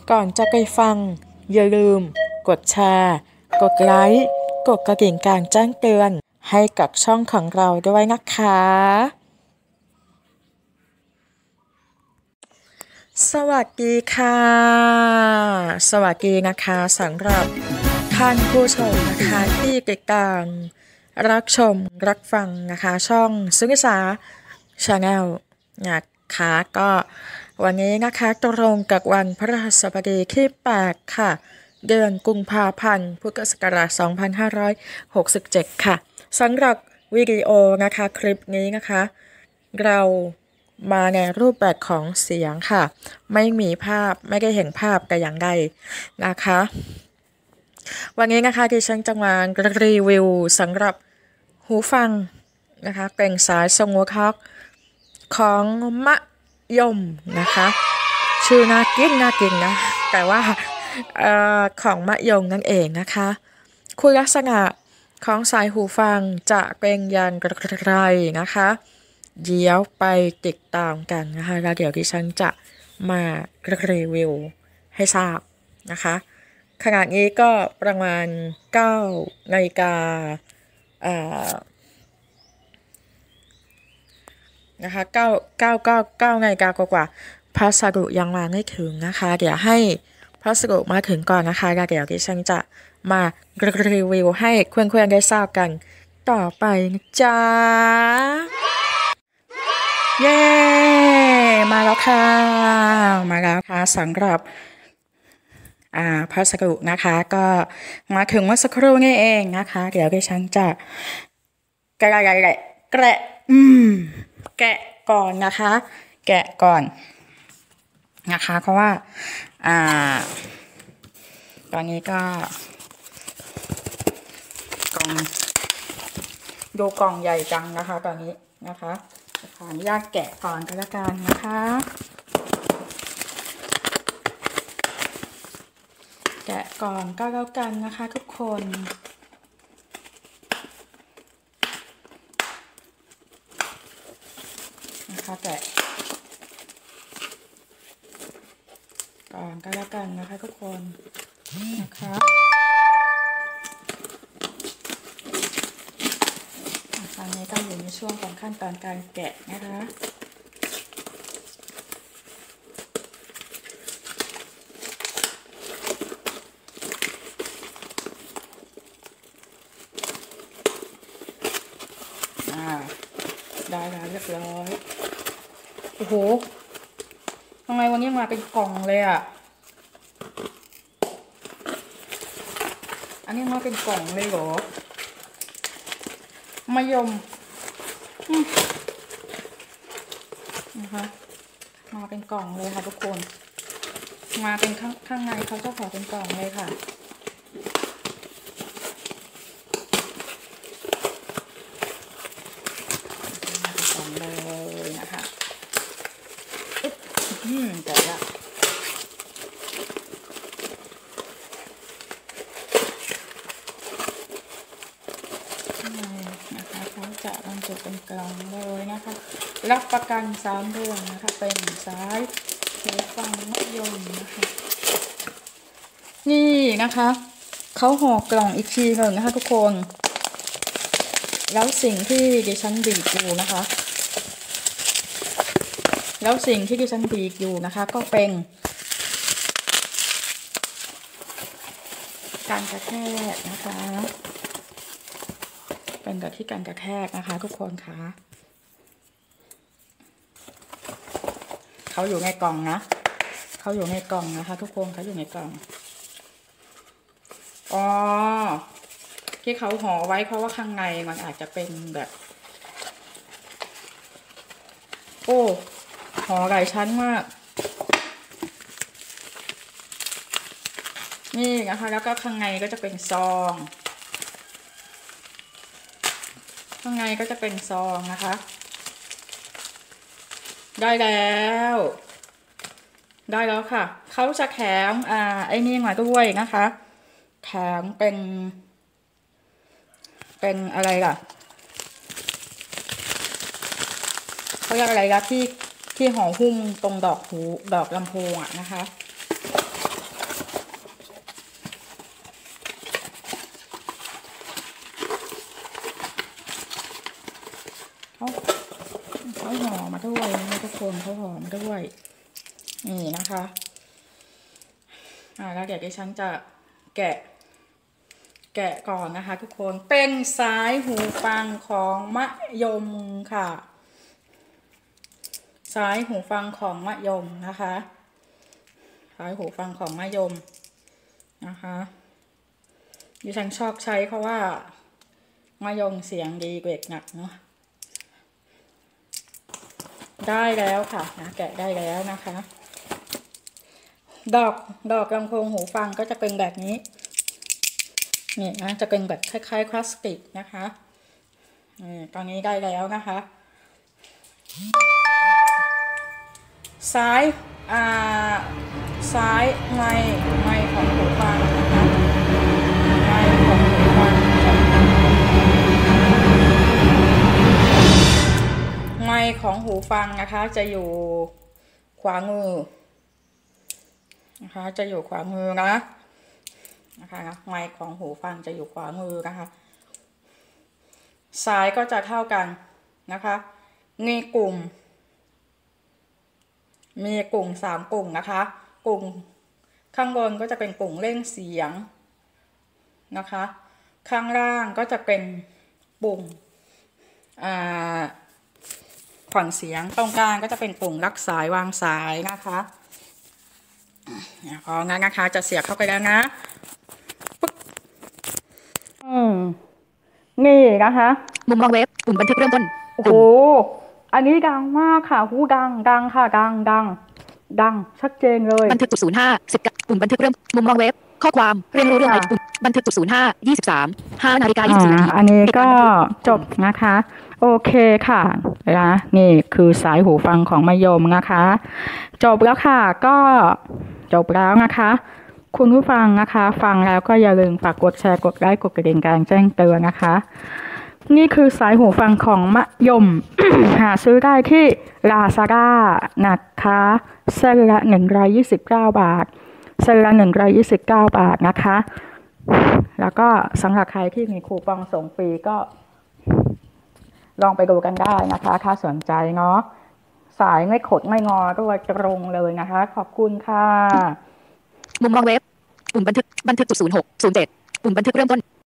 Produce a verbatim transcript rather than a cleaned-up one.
ก่อนจะไปฟังอย่าลืมกดแชร์กดไลค์กดกระดิ่งการแจ้งเตือนให้กับช่องของเราด้วยนะคะสวัสดีค่ะสวัสดีนะคะสำหรับท่านผู้ชมนะคะที่ติดตามรับชมรับฟังนะคะช่องสุนิสาชาแนลนะคะก็วันนี้นะคะตรงกับวันพฤหัสบดีที่แปดค่ะเดือนกุมภาพันธ์พุทธศักราชสองพันห้าร้อยหกสิบเจ็ดค่ะสำหรับวิดีโอนะคะคลิปนี้นะคะเรามาในรูปแบบของเสียงค่ะไม่มีภาพไม่ได้เห็นภาพแต่อย่างใดนะคะวันนี้นะคะดิฉันจะมารีวิวสำหรับหูฟังนะคะเป็นสายสงวคักของมะยมนะคะชื่อน่ากินน่ากินนะแต่ว่าเอ่อของมะยมนั่นเองนะคะคุณลักษณะของสายหูฟังจะเป็นอย่างไรนะคะเดี๋ยวไปติดตามกันนะคะแล้วเดี๋ยวดิฉันจะมารีวิวให้ทราบนะคะขณะนี้ก็ประมาณเก้านาฬิกาเอ่อนะคะเก้าเก้าเก้าเก้านาฬิกากว่าพัสดุยังมาไม่ถึงนะคะเดี๋ยวให้พัสดุมาถึงก่อนนะคะแล้วเดี๋ยวดิฉันจะมารีวิวให้เพื่อนๆได้ทราบกันต่อไปนะจ๊ะเย้มาแล้วค่ะมาแล้วค่ะสำหรับอ่าพัสดุนะคะก็มาถึงเมื่อสักครู่นี่เองนะคะเดี๋ยวดิฉันจะแกะแกะแกะแกะอืมแกะก่อนนะคะแกะก่อนนะคะเพราะว่าอ่าตอนนี้ก็กล่องดูกล่องใหญ่จังนะคะตอนนี้นะคะขออนุญาตแกะก่อนก็แล้วกันนะคะแกะก่อนก็แล้วกันนะคะทุกคนนะคะแกะก่อนก็แล้วกันนะคะทุกคนนะคะตอนนี้ก็อยู่ในช่วงของขั้นตอนการแกะนะคะได้แล้วเรียบร้อยโอ้โหทำไมวันนี้มาเป็นกล่องเลยอ่ะอันนี้มาเป็นกล่องเลยเหรอมะยมนะคะมาเป็นกล่องเลยค่ะทุกคนมาเป็นข้างข้างในเขาจะขอเป็นกล่องเลยค่ะกล่องเลยนะคะอืมแต่ละจะบรรจุเป็นกล่องเลยนะคะรับประกันสามเดือนนะคะเป็นสายหูฟังมะยมนะคะนี่นะคะเขาห่อกล่องอีกทีหนึ่งนะคะทุกคนแล้วสิ่งที่ดิฉันบีบอยู่นะคะแล้วสิ่งที่ดิฉันบีบอยู่นะคะก็เป็นการกระแทกนะคะเป็นกับที่การกระแทกนะคะทุกคนคะเขาอยู่ในกล่องนะเขาอยู่ในกล่องนะคะทุกคนเขาอยู่ในกล่องอ๋อที่เขาห่อไว้เพราะว่าข้างในมันอาจจะเป็นแบบโอ้ห่อหลายชั้นมากนี่นะคะแล้วก็ข้างในก็จะเป็นซองข้างในก็จะเป็นซองนะคะได้แล้วได้แล้วค่ะเขาจะแถมอ่าไอ้นี่มาด้วยนะคะแถมเป็นเป็นอะไรล่ะเขาเรียกอะไรล่ะที่ที่ห่อหุ้มตรงดอกหูดอกลำโพงอ่ะนะคะคนเขาหอมด้วยนี่นะคะอ่าแล้วเดี๋ยวดิฉันจะแกะแกะก่อนนะคะทุกคนเป็นสายหูฟังของมะยมค่ะสายหูฟังของมะยมนะคะสายหูฟังของมะยมนะคะดิฉันชอบใช้เพราะว่ามะยมเสียงดีเกรดหนักเนาะได้แล้วค่ะนะแกะได้แล้วนะคะดอกดอกลำโพงหูฟังก็จะเป็นแบบนี้นี่นะจะเป็นแบบคล้ายๆคลาสสิกนะคะนี่ตอนนี้ได้แล้วนะคะซ้ายอ่าซ้ายไมค์ไมค์ของหูฟังนะคะไมค์ของหูฟังไมค์ของหูฟังนะคะจะอยู่ขวามือนะคะจะอยู่ขวามือนะนะคะไมค์ของหูฟังจะอยู่ขวามือนะคะซ้ายก็จะเท่ากันนะคะมีกลุ่มมีกลุ่มสามกลุ่มนะคะกลุ่มข้างบนก็จะเป็นกลุ่มเร่งเสียงนะคะข้างล่างก็จะเป็นปุ่มอ่าผ่อนเสียงตรงกลางก็จะเป็นปุ่มรักสายวางสายนะคะพองั้นนะคะจะเสียบเข้าไปแล้วนะอืมนี่นะคะมุมมองเว็บปุ่มบันทึกเริ่มต้นโอ้โหอันนี้ดังมากค่ะหูดังดังค่ะดังดังดังชัดเจนเลยบันทึกจุดศูนย์ห้าสิบปุ่มบันทึกเริ่มมุมมองเว็บข้อความเรียนรู้เรื่องอะไรปุ่มบันทึกจุดศูนย์ห้ายี่สิบสามห้านาฬิกายี่สิบสี่นาทีอันนี้ก็จบนะคะโอเคค่ะนะนี่คือสายหูฟังของมะยมนะคะจบแล้วค่ะก็จบแล้วนะคะคุณผู้ฟังนะคะฟังแล้วก็อย่าลืมฝากกดแชร์กดไลค์กดกระดิ่งการแจ้งเตือนนะคะนี่คือสายหูฟังของมะยม หาซื้อได้ที่ Lazada นะคะเส้นละหนึ่งร้อยยี่สิบเก้าบาทเส้นละหนึ่งร้อยยี่สิบเก้าบาทนะคะแล้วก็สำหรับใครที่มีคูปองส่งฟรีก็ลองไปดูกันได้นะคะถ้าสนใจเนาะสายไม่ขดไม่งอด้วยตรงเลยนะคะขอบคุณค่ะมุมมองเว็บปุ่มบันทึกบันทึกจุดศูนย์หกศูนย์เจ็ดปุ่มบันทึกเริ่มต้น